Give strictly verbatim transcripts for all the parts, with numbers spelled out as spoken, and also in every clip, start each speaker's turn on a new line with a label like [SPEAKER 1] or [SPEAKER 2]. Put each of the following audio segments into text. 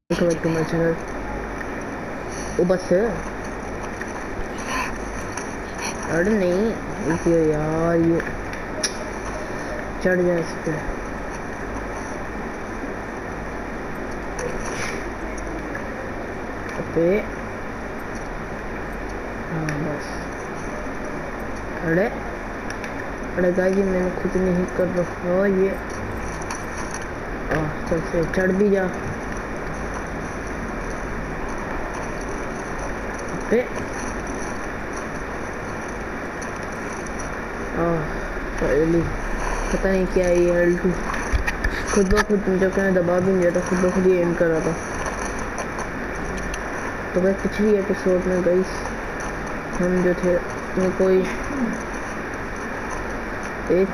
[SPEAKER 1] Welcome back to my channel. वो बस है। अरे नहीं रुकिए यार, ये चढ़ जाए इस पे। पे हाँ बस। अरे अरे गाइस, ये मैंने खुद नहीं कर रहा ये। आ चल से चढ़ भी जा पे। फाइनली पता नहीं क्या है ये एल टू खुद ब खुद, जब मैंने दबा भी नहीं था, खुद ब खुद ही एंड कर रहा था। तो भाई पिछली एपिसोड में गाइस हम जो थे वो कोई एक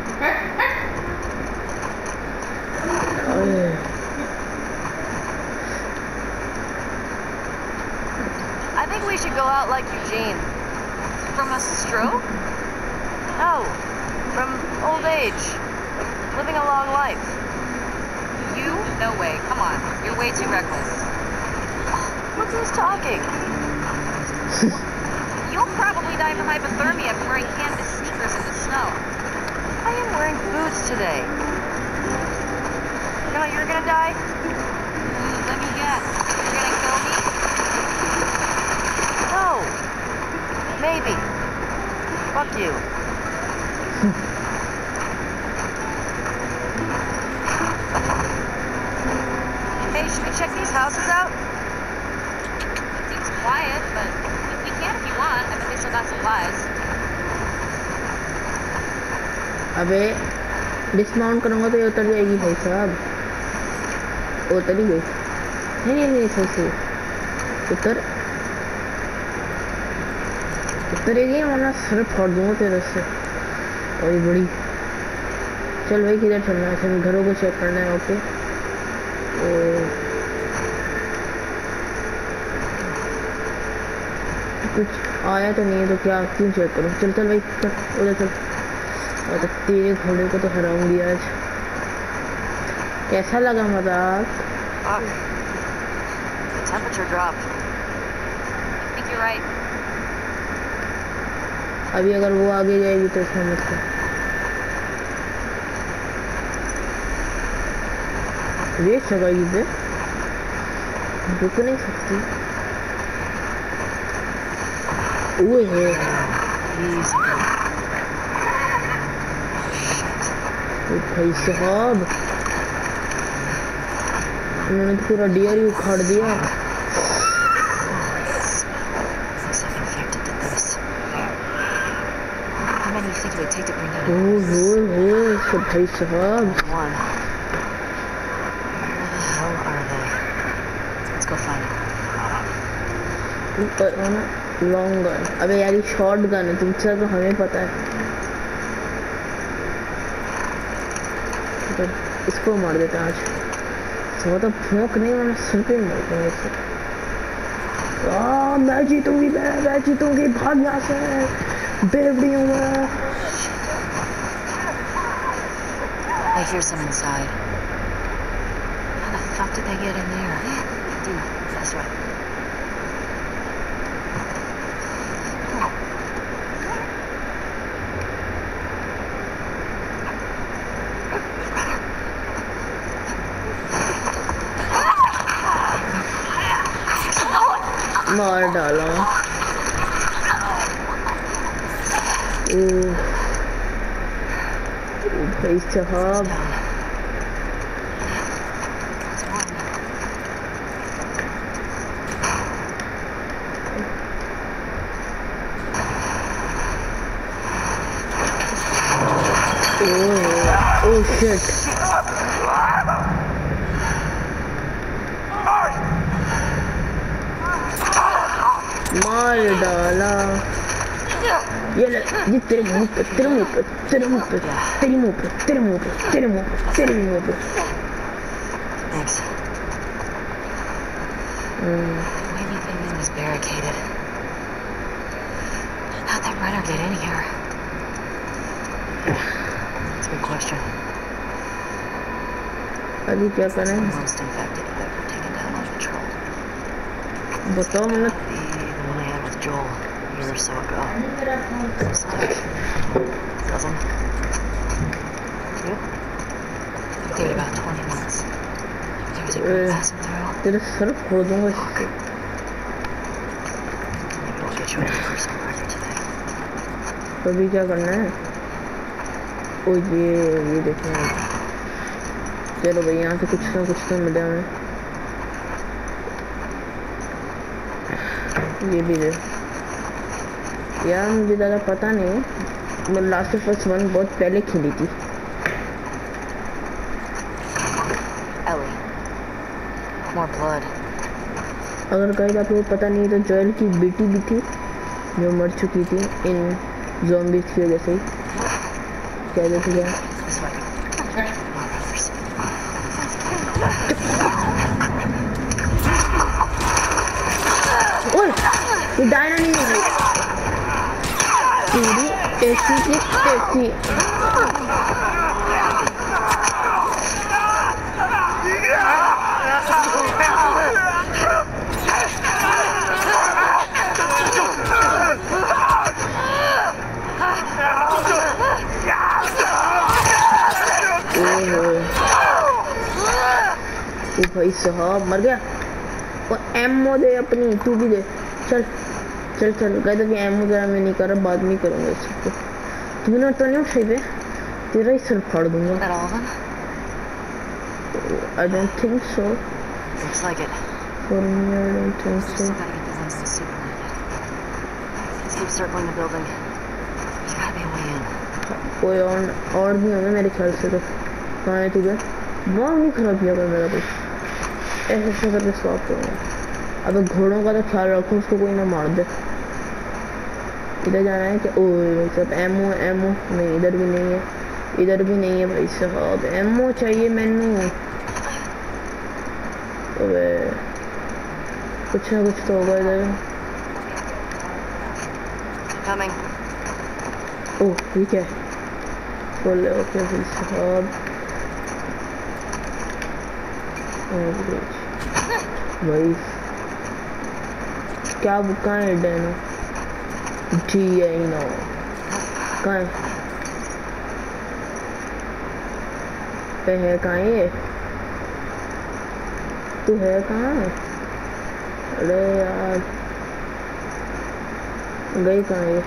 [SPEAKER 2] I think we should go out like Eugene. From a stroke? No, from old age. Living a long life. You? No way. Come on. You're way too reckless. Look who's talking. You'll probably die from hypothermia from wearing canvas sneakers in the snow. I am wearing boots today. You know how you're gonna die? Let me guess. You're gonna kill me? No. Maybe. Fuck you. Hey, should we check these houses out? Seems quiet, but we can if you want. I bet they still got supplies.
[SPEAKER 1] अबे dismount करूँगा तो ये उतर जाएगी भाई साहब। उतर ही गई। नहीं नहीं नहीं सही से उतर उतरेगी वरना सर फोड़ दूँगा तेरे से। और बड़ी चल भाई, किधर चलना है? चल घरों को चेक करना है। ओके ओ कुछ आया तो नहीं है तो क्या क्यों चेक करूँ? चल चल भाई चल उधर चल। और तो तेरे घोड़े को तो हराऊंगी आज। कैसा लगा मजाक?
[SPEAKER 2] Temperature dropped. I think you're right.
[SPEAKER 1] अभी अगर वो आगे जाएगी तो इसमें मत कर। रेस लगाई इधर, रुक नहीं सकती। वो है भाई साहब, उन्होंने तो पूरा डियर ही उखाड़ दिया। ओह हो भाई साहब, लॉन्ग गन। अबे यार ये शॉर्ट गन है, तुमसे तो हमें पता है। तो इसको मार देते हैं आज। सो तो भौंक नहीं, वरना सिर पे मारते हैं इसे। आ मैं जीतूंगी, मैं मैं जीतूंगी, भाग यहाँ से, बेवड़ी हूँ मैं।
[SPEAKER 2] I hear some inside. How the fuck did they get in there? Dude, that's right.
[SPEAKER 1] मार डाला। ओ भाई साहब, ओ ओ शिट, मार डाला। ये ले, ये तेरे मुंह पे, तेरे मुंह पे, तेरे मुंह पे, तेरे मुंह पे, तेरे मुंह पे, तेरे मुंह पे, तेरे मुंह पे।
[SPEAKER 2] Thanks. Everything is barricaded. How'd that runner get in here? That's a good question.
[SPEAKER 1] अभी क्या करें?
[SPEAKER 2] Most infected I've ever taken down on patrol.
[SPEAKER 1] बताओ मतलब
[SPEAKER 2] The one I had with Joel a year or so ago. Dozen. You? Did about twenty months. There was a group passing through.
[SPEAKER 1] तेरे सर फोड़ दूंगा इससे।
[SPEAKER 2] Maybe I'll get you a personal record today.
[SPEAKER 1] तो अभी क्या करना है? ओ ये ये देखना है। चलो भाई यहाँ से कुछ ना कुछ तो मिला हमें। ये भी दे। यार मुझे ज़्यादा पता नहीं। मैं लास्ट ऑफ अस वन बहुत पहले खेली थी।
[SPEAKER 2] Ellie. More blood.
[SPEAKER 1] अगर कहीं आपको पता नहीं तो जोएल की बेटी भी थी जो मर चुकी थी इन ज़ॉम्बीज़ की वजह से ही। क्या देख लिया?
[SPEAKER 2] This way. More brothers.
[SPEAKER 1] ओए ये डायना नहीं है पूरी ऐसी की तैसी। ओ भाई साहब मर गया। और एमओ दे अपनी, तू भी दे। चल चल चल कहते कि एमओ जरा मैं नहीं कर रहा, बाद में करूँगा इसको। तूने तो नहीं उठाई पे, तेरा ही सर फाड़ दूंगा।
[SPEAKER 2] That all of them?
[SPEAKER 1] I don't think so.
[SPEAKER 2] Looks like it.
[SPEAKER 1] For me, I don't think so.
[SPEAKER 2] Still gotta get the ones in the supermarket. Let's keep circling the building. There's gotta be a way in.
[SPEAKER 1] कोई और और भी होंगे मेरे ख्याल से। तो कहाँ है तुझे? वहाँ नहीं खराब किया कर मेरा कुछ। ऐसे ऐसे करके स्वाप करूँगा। अब घोड़ों का तो ख्याल रखो, उसको कोई ना मार दे। इधर जाना है क्या? ओह सब एमओ एमओ नहीं, इधर भी नहीं है, इधर भी नहीं है भाई साहब। एमओ चाहिए मैनू। अबे कुछ ना कुछ तो होगा इधर।
[SPEAKER 2] Coming.
[SPEAKER 1] ओह ये क्या है? बोले ओके भाई साहब। भाई क्या कहाँ है डैनो? जी आई नो कहाँ है? पे है कहाँ ये? तू है कहाँ? अरे यार गई कहाँ ये?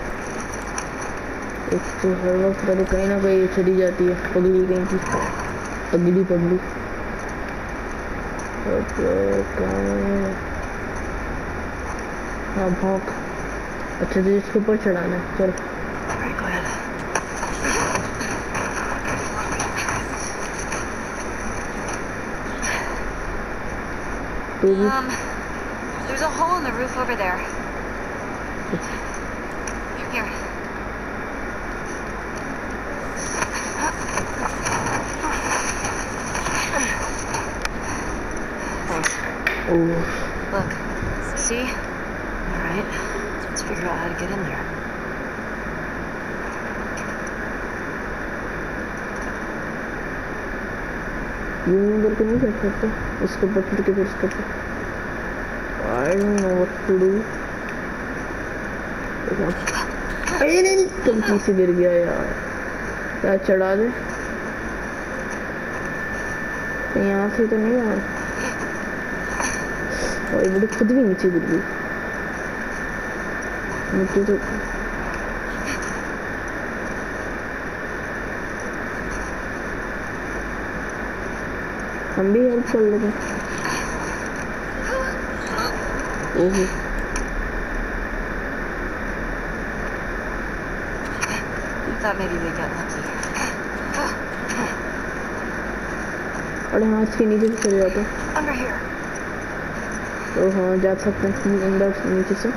[SPEAKER 1] एक तो हर वक्त कभी कहीं ना कहीं चली जाती है पगली कहीं की, अगली पगली। हाँ भौंक। अच्छा तो इसके ऊपर चढ़ाना है, चल। तो भी
[SPEAKER 2] Um, there's a hole in the roof over there. Here. Thanks.
[SPEAKER 1] Oh
[SPEAKER 2] Look, see? All right, let's figure out how to get in there.
[SPEAKER 1] यूं करके नहीं कर सकते, इसके ऊपर फिर के फिर इसके ऊपर। I don't know what to do. अरे नहीं गलती से गिर गया यार। क्या चढ़ा दे? यहाँ से तो नहीं यार। और बड़ी खुद भी नीचे गिर गई। मिट्टी तो हम भी हेल्प कर लेते। ओहो
[SPEAKER 2] Thought maybe we got lucky.
[SPEAKER 1] अरे हाँ इसके नीचे से चले जाते।
[SPEAKER 2] Under here.
[SPEAKER 1] तो हाँ जा सकते हैं अंदर नीचे से।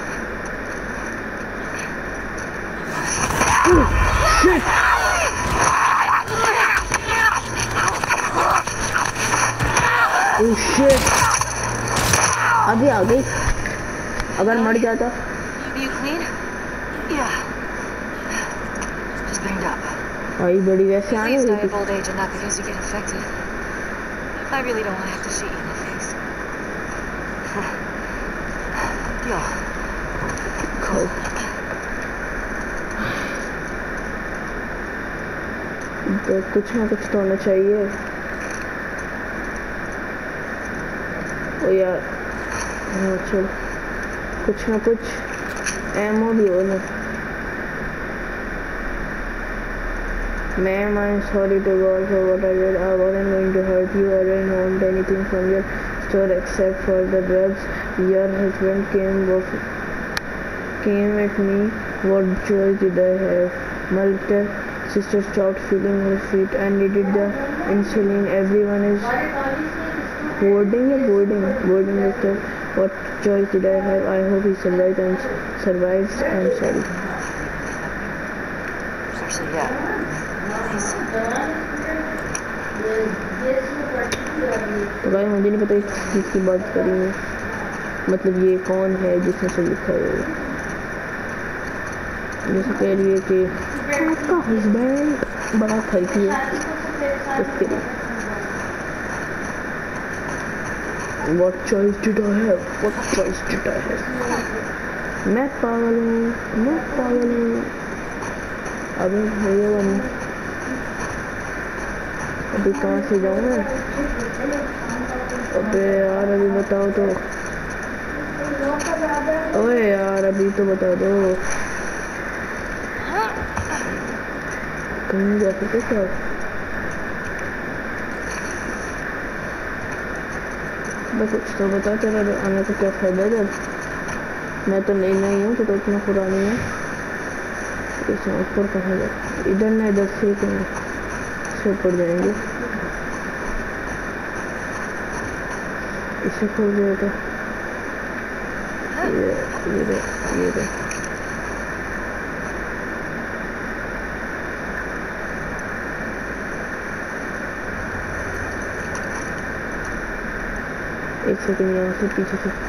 [SPEAKER 1] Oh shit! अभी आ गई। अगर मर जाता।
[SPEAKER 2] You clean? Yeah. Just banged up.
[SPEAKER 1] आई बड़ी वैसे आने
[SPEAKER 2] Please die
[SPEAKER 1] हुई
[SPEAKER 2] of old age and not because you get infected. I really don't want to have to shoot you in the face. feel? Cold.
[SPEAKER 1] तो कुछ ना कुछ तो होना चाहिए। ओ यार, हाँ चल, कुछ ना कुछ एमओ भी हो ना। Ma'am, I'm sorry to God for what I did. I wasn't going to hurt you. I didn't want anything from your store except for the drugs. Your husband came of, came at me. What choice did I have? My little sister stopped feeling her feet. I needed the insulin. Everyone is boarding or boarding. Boarding doctor. What choice did I have? I hope he survived and survives. I'm sorry.
[SPEAKER 2] Actually, yeah.
[SPEAKER 1] तो भाई मुझे नहीं पता इस चीज़ की बात करी है, मतलब ये कौन है जिसने सब लिखा है। जैसे कह रही है कि आपका हस्बैंड बड़ा खर्ची है, उसके लिए What choice did I have? What choice did I have? मैं पागल हूँ, मैं पागल हूँ। अबे भैया बनी, अभी कहाँ से जाऊँ मैं? अबे यार अभी बताओ तो, ओए यार अभी तो बता दो। कहीं जा सकते क्या? मैं कुछ तो बता, तेरा आने का क्या फायदा है जब मैं तो नहीं नहीं हूँ, तो, तो इतना पुरानी है। इसमें ऊपर कहाँ जाए? इधर ना इधर से कहीं से ऊपर जाएंगे। इसे खोल दिया तो ये ये दे, ये दे। एक सेकंड यहाँ से पीछे से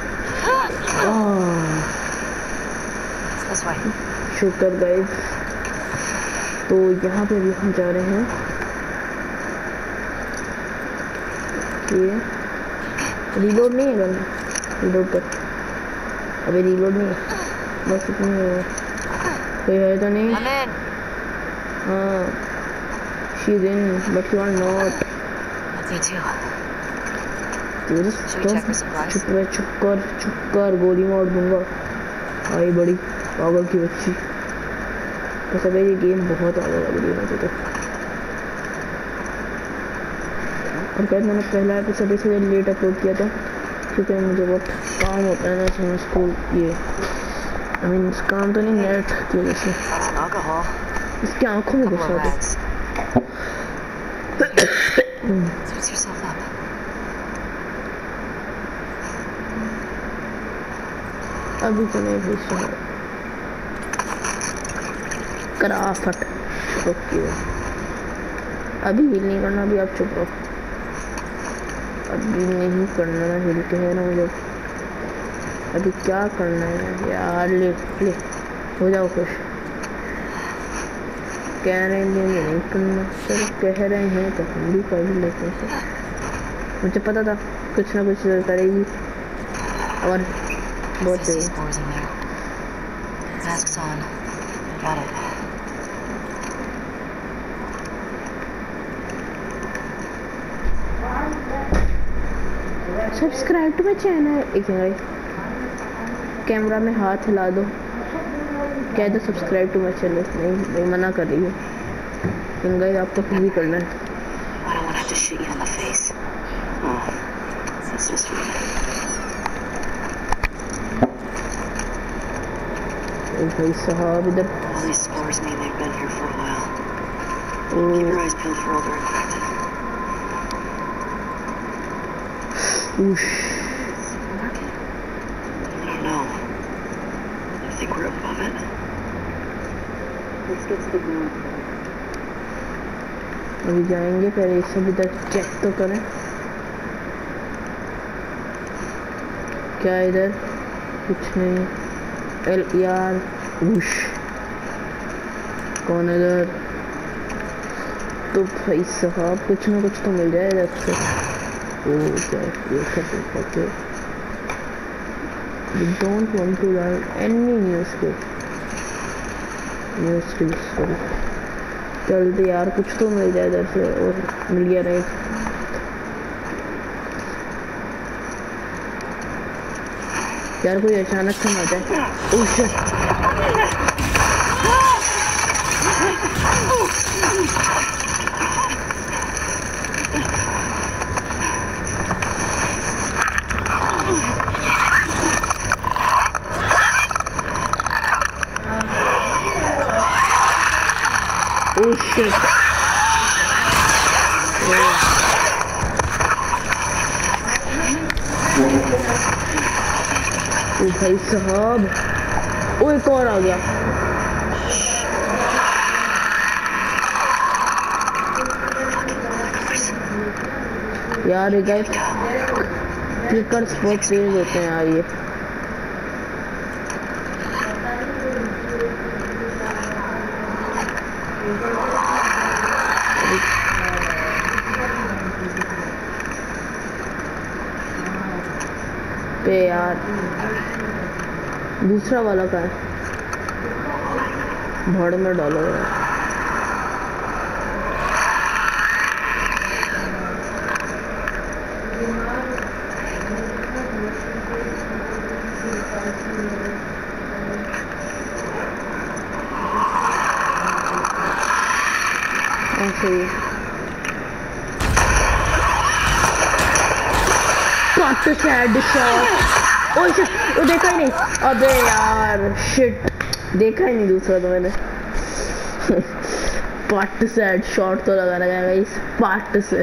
[SPEAKER 1] शुक्र गाइस। तो यहाँ पे भी हम जा रहे हैं कि रीलोड नहीं है करना, रीलोड कर। अबे रीलोड नहीं है, बस इतनी है। कोई है तो नहीं? हाँ, she's in, but you are not. तेरे चुप रह, चुप कर, चुप कर, गोली मार दूंगा। आई बड़ी पागल की बच्ची। बस अबे ये गेम बहुत आगे लग रही है मुझे तो। और क्या मैंने पहला एपिसोड इसलिए लेट अपलोड किया था क्योंकि मुझे बहुत काम होता है ना इसमें, स्कूल ये आई मीन काम तो नहीं, नेट की वजह से। इसकी आंखों में गुस्सा था। अभी तो नहीं भेज कराफट अभी हिल नहीं करना, अभी आप चुप रहो। अभी नहीं करना ना हिल के है ना मुझे। अभी क्या करना है यार? ले ले हो जाओ खुश। कह रहे हैं नहीं करना, चलो कह रहे हैं तो हम भी कर लेते हैं। मुझे पता था कुछ ना कुछ करेगी और बहुत सही। Subscribe to my channel. एक कैमरा में हाथ हिला दो, कह दो सब्सक्राइब टू माई चैनल। नहीं नहीं मना कर रही है, लेकिन आपको फिर भी करना है। भाई साहब इधर Oosh.
[SPEAKER 2] I don't know. I think we're above it. Let's get to the ground.
[SPEAKER 1] अभी जाएंगे, पहले ये सब इधर चेक तो करें। क्या इधर कुछ नहीं। एल यार उश कौन इधर? तो भाई साहब कुछ ना कुछ तो मिल जाए इधर से। ओ क्या ये सब okay don't want to learn any new skill new skill sorry जल्दी यार कुछ तो मिल जाए इधर से और मिल गया राइट यार कोई अचानक से आ जाए ओह शिट Oh shit. ओ भाई साहब ओ एक और आ गया यार ये गाइस क्लिकर्स बहुत तेज होते हैं यार ये पे यार दूसरा वाला का है भाड़ में डालो यार ऐसे ही काट सैड शॉट ओह शिट वो देखा ही नहीं अबे यार शिट देखा ही नहीं दूसरा तो मैंने पार्ट सैड शॉट तो लगाना गया इस पार्ट से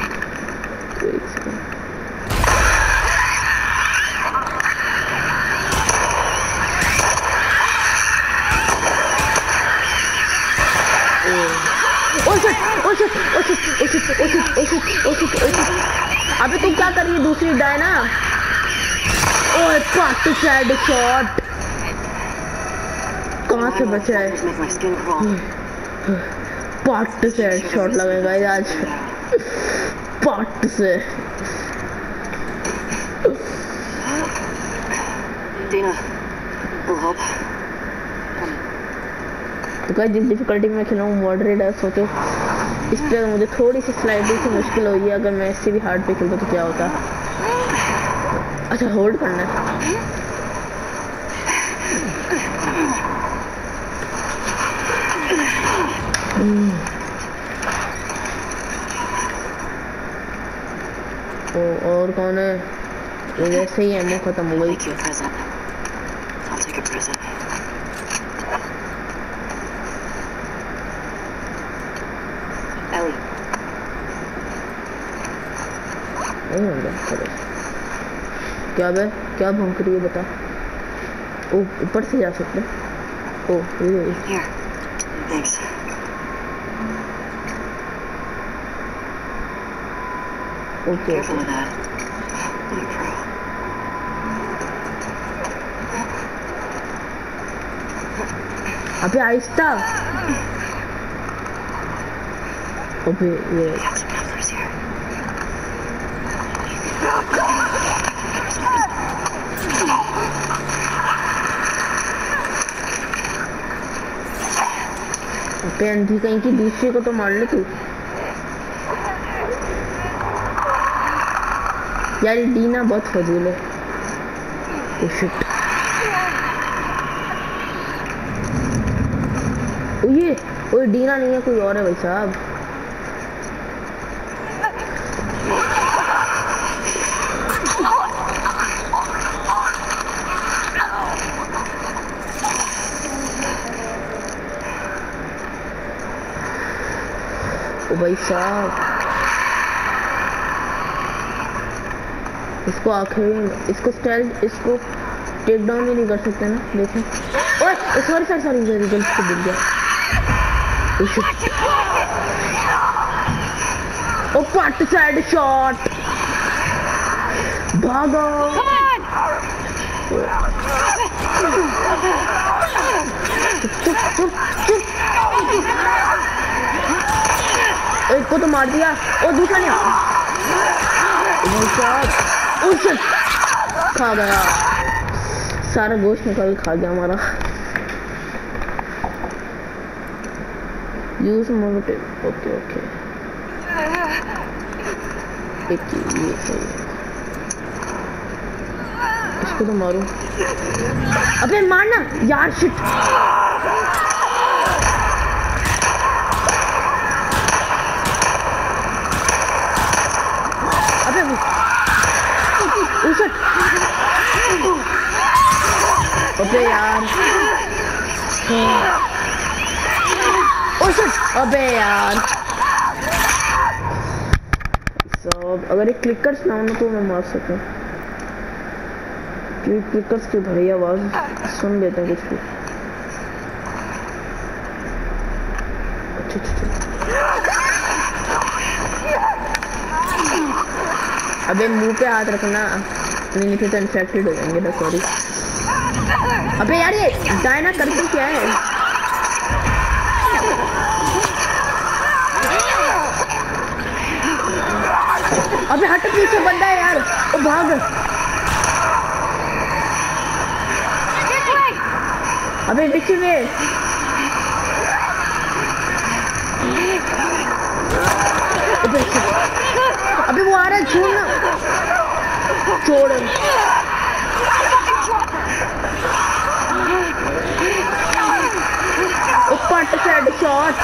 [SPEAKER 1] oh shit oh shit oh shit oh shit oh shit oh shit oh shit oh shit अबे तू क्या कर रही है दूसरी डायना ओए पार्ट सैड शॉट कहाँ से बचा है पार्ट सैड शॉट लगेगा आज पार्ट से
[SPEAKER 2] Dina, will help.
[SPEAKER 1] तो गाइस जिस डिफिकल्टी में खेला हूँ मॉडरेट है सोचो इस पे मुझे थोड़ी सी स्लाइडिंग सी मुश्किल होगी अगर मैं इससे भी हार्ड पे खेलता तो क्या होता अच्छा होल्ड करना है ओ और कौन है वैसे ही एमओ खत्म हो गई नहीं होगा चलो क्या बे क्या भौंक रही है बता ओ ऊपर से जा सकते ओ ये ओके अबे आहिस्ता अबे ये पे अंधी कहीं की दूसरी को तो मार ले तू यार ये डीना बहुत फजूल है ओ शिट ओ ये ओ डीना नहीं है कोई और है भाई साहब ओ भाई साहब इसको आखिर इसको स्टेल्थ इसको टेक डाउन भी नहीं कर सकते ना देखो ओए सॉरी सॉरी सॉरी जल्दी जल्दी से गिर गया ओ पार्ट साइड शॉट भागो चुप चुप चुप एक को तो मार दिया और दूसरा नहीं खा गया सारा गोश्त निकाल खा गया हमारा। यूज मोटिव, ओके ओके, एक ये सही है, इसको तो मारूं। अबे मारना यार, शिट। अबे उसे, अबे यार, उसे, अबे यार। सब अगर एक क्लिकर्स ना हो ना तो मैं मार सकूं। क्लिकर्स की भाई आवाज सुन लेते हैं कुछ भी। अच्छा अच्छा, अबे मुंह पे हाथ रखना, नहीं फिर तो इन्फेक्टेड हो जाएंगे ना, सॉरी। अबे यार ये डायना करती क्या है? अबे हट, पीछे बंदा है यार, ओ भाग। अबे पीछे में, अबे वो आ रहा है, छोड़ ना, छोड़। पट से हेडशॉट,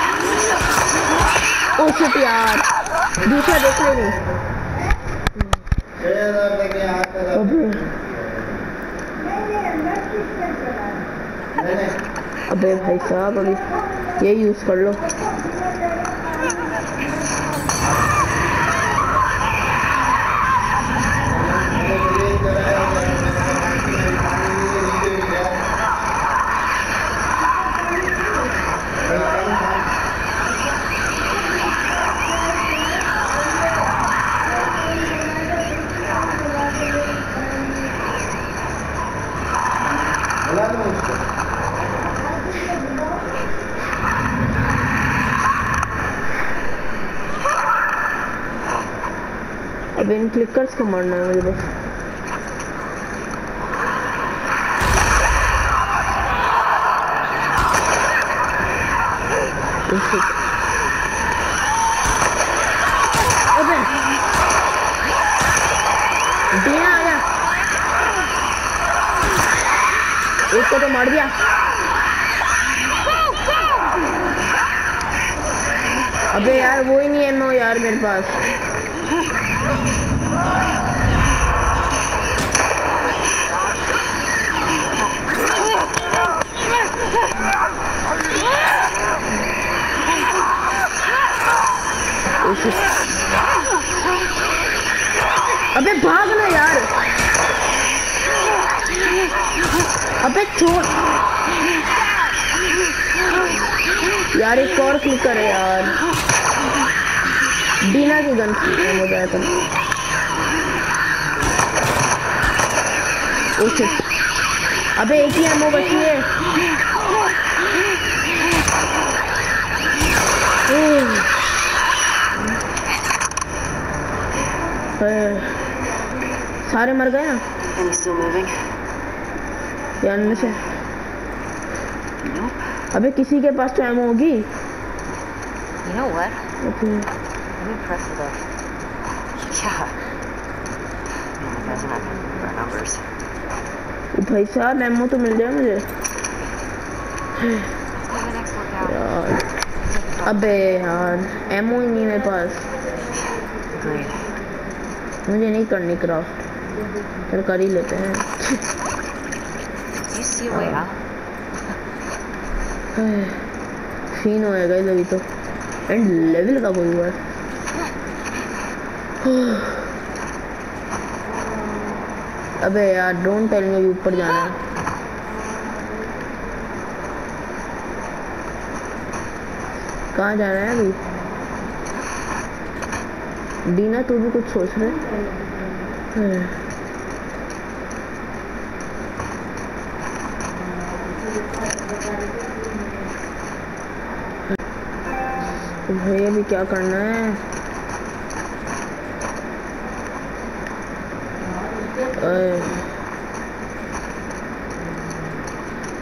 [SPEAKER 1] ओ शिट यार, दूसरा देखा ही नहीं। अबे अबे भाई साहब, अभी ये यूज कर लो। अब इन क्लिकर्स को मारना है मुझे बस। अबे डीना आ गया, एक को तो मार दिया। अबे यार वो ही नहीं है नो यार मेरे पास। अबे भाग ना यार, अबे छोड़ यार, एक और क्लिकर है यार। डीना की गन हो जाए तो ओके। अबे एक ही एमओ बची है। सारे मर गए ना यार इनमें से। अबे किसी के पास तो एमओ होगी।
[SPEAKER 2] You know what?
[SPEAKER 1] Okay.
[SPEAKER 2] I'm impressed with us. Yeah. Man, that guy's not gonna remember our numbers.
[SPEAKER 1] भाई साहब एमओ तो मिल जाए मुझे यार। अबे यार एमओ ही नहीं मेरे पास। मुझे नहीं करनी क्राफ्ट, फिर कर ही लेते हैं। सीन होएगा अभी तो, एंड लेवल का कोई हुआ है। अबे यार डोंट टेल मी ऊपर जाना है। कहाँ जाना है अभी? डीना तू भी कुछ सोच रहे? भाई अभी क्या करना है?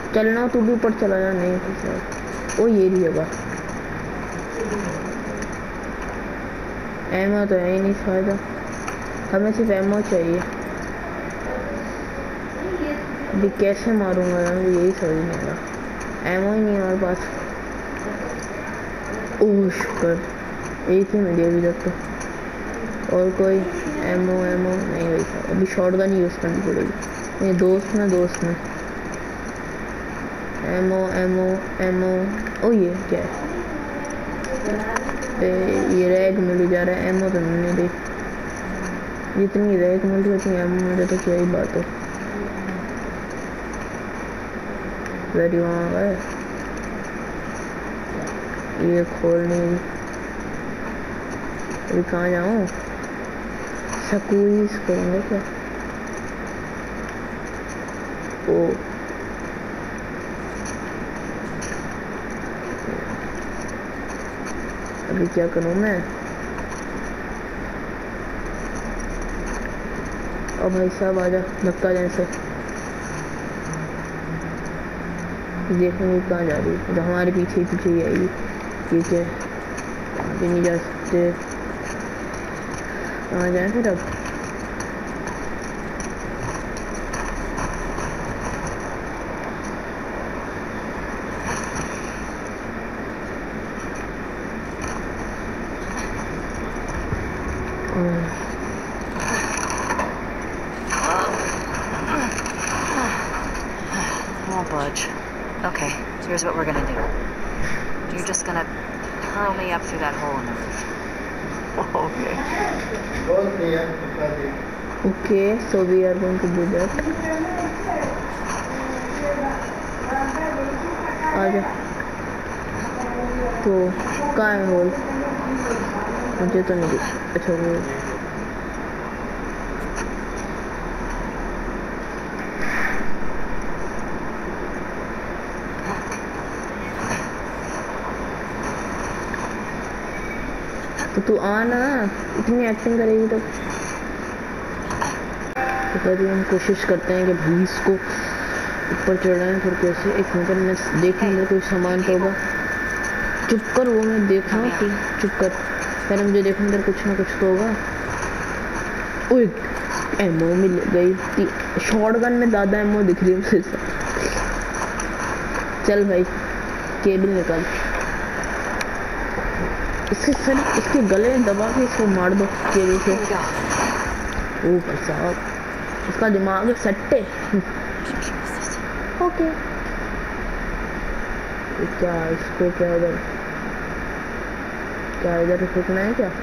[SPEAKER 1] चलना, तू भी ऊपर चला जा। नहीं भाई साहब, ओ ये रही जगह। एमो तो है ही नहीं फायदा, हमें सिर्फ एमो चाहिए। अभी कैसे मारूंगा यार, मुझे यही समझ नहीं आ रहा। एमो ही नहीं है हमारे पास। ओह शुक्र, एक ही मिली अभी तक तो। और कोई एमो एमो नहीं भाई साहब, अभी शॉटगन ही यूज़ करनी पड़ेगी। ये दोस्त में दोस्त में एमो एमो एमो। ओ ये क्या है? ए, ये रैग मिल जा रहा है, एमो तो नहीं दे। जितनी रैग मिल रही है उतनी एमो मिले तो क्या ही बात हो। वेरी वहाँ गए, ये खोल नहीं। अभी कहाँ जाऊँ? स्क्वीज करेंगे क्या? ओ अभी क्या करूँ मैं? अब भाई साहब आजा, धक्का जैसे देखेंगे कहाँ जा रही है। तो हमारे पीछे पीछे ही आएगी। ठीक है, अभी नहीं जा सकते। कहाँ जाए फिर अब?
[SPEAKER 2] Won't budge. Okay, so here's what we're gonna do. You're just gonna hurl me up through that hole in the roof. Okay.
[SPEAKER 1] Okay, so we are going to do that. आजा। तो कहाँ है होल? मुझे तो नहीं दिख। अच्छा वो तो तू आना, इतनी एक्टिंग करेगी तो। तो कभी हम कोशिश करते हैं कि भाई इसको ऊपर चढ़ाएं। फिर कैसे? एक मिनट में देखने में कोई सामान तो होगा। चुप कर, वो मैं देख रहा हूँ। चुप कर, पहले मुझे देखने अंदर कुछ ना कुछ तो होगा। ओए एमो मिल गई। शॉटगन में ज़्यादा एमो दिख रही है मुझे। चल भाई केबल निकाल। इसके सर इसके गले में दबा के इसको मार दो केबल से। ओ भाई साहब, इसका दिमाग सट्टे। ओके क्या इसको क्या इधर क्या इधर फेंकना है क्या?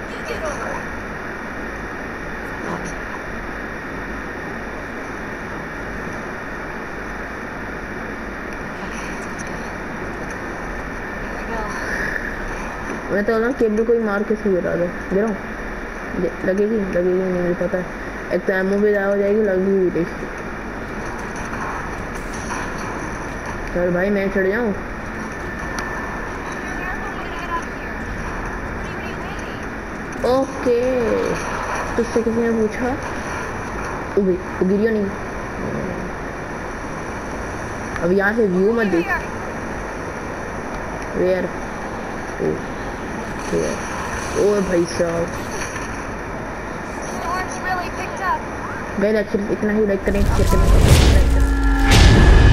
[SPEAKER 1] मैं तो ना केबल को ही मार के गिरा दो। गिराऊं? लगेगी लगेगी नहीं, मुझे पता है। एक तो एमओ भी ज़्यादा हो जाएगी, लगेगी भी। चल भाई मैं चढ़ जाऊं। ओके, तुझसे किसी ने पूछा? उगी उगिरियो नहीं। अब यहाँ से व्यू मत देख। वेयर ओ भाई साहब, गए अच्छे इतना ही लाइक करें।